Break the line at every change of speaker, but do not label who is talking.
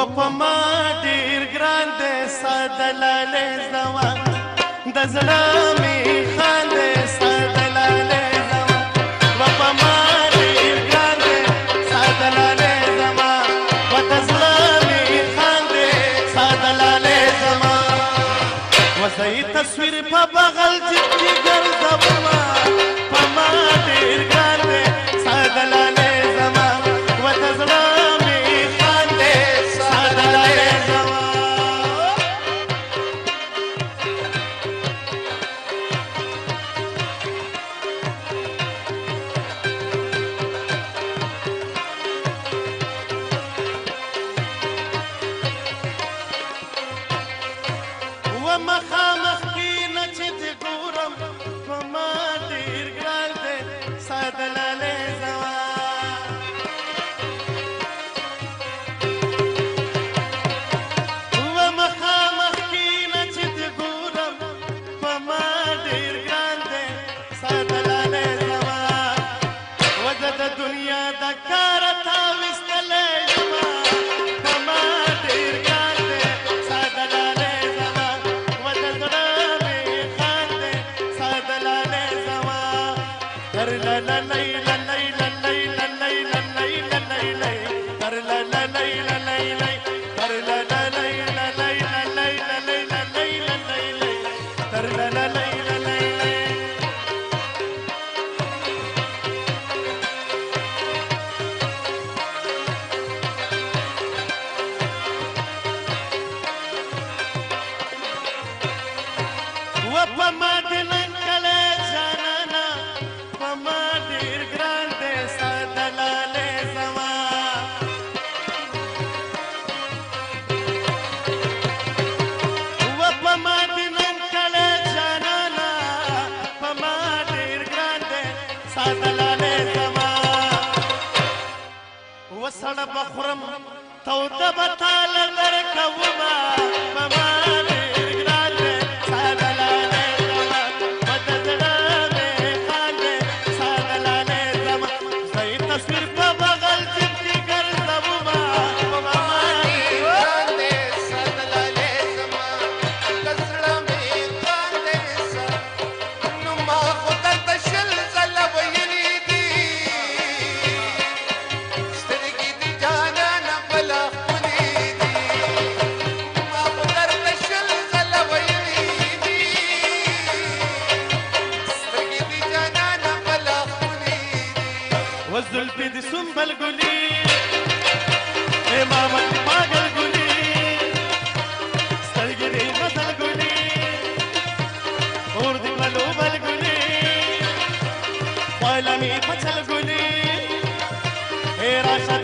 په ما ډېر ګران دی ساده لالی زما د زړه مې خاندي ساده لالی زما په ما ډېر ګران دی ساده لالی زما د زړه مې خاندي ساده لالی زما وزه یې تصویر په بغل جیب کې ګرځومه په ما ډېر ګران دی ساده لالی زما د زړه مخامخ کینه چې دې ګورم په ما ډېر ګران دی ساده لالی زما مخامخ کینه چې دې ګورم په ما ډېر ګران دی ساده لالی زما زه د دنیا د کاره تاویستلی یمه په ما ډېر ګران دی ساده لالی په ما دې نن کلی جانانه په ما ډېر ګران دی ساده لالی زما په ما دې نن کلی جانانه په ما ډېر ګران دی ساده لالی زما وسړه به خورم توده به تاله درکومه په ما وزلفي دي سنبل قولي يا ماما دي باقل قولي استلقني مثل قولي وردي قلوب القولي ويلمي فتل قولي راشد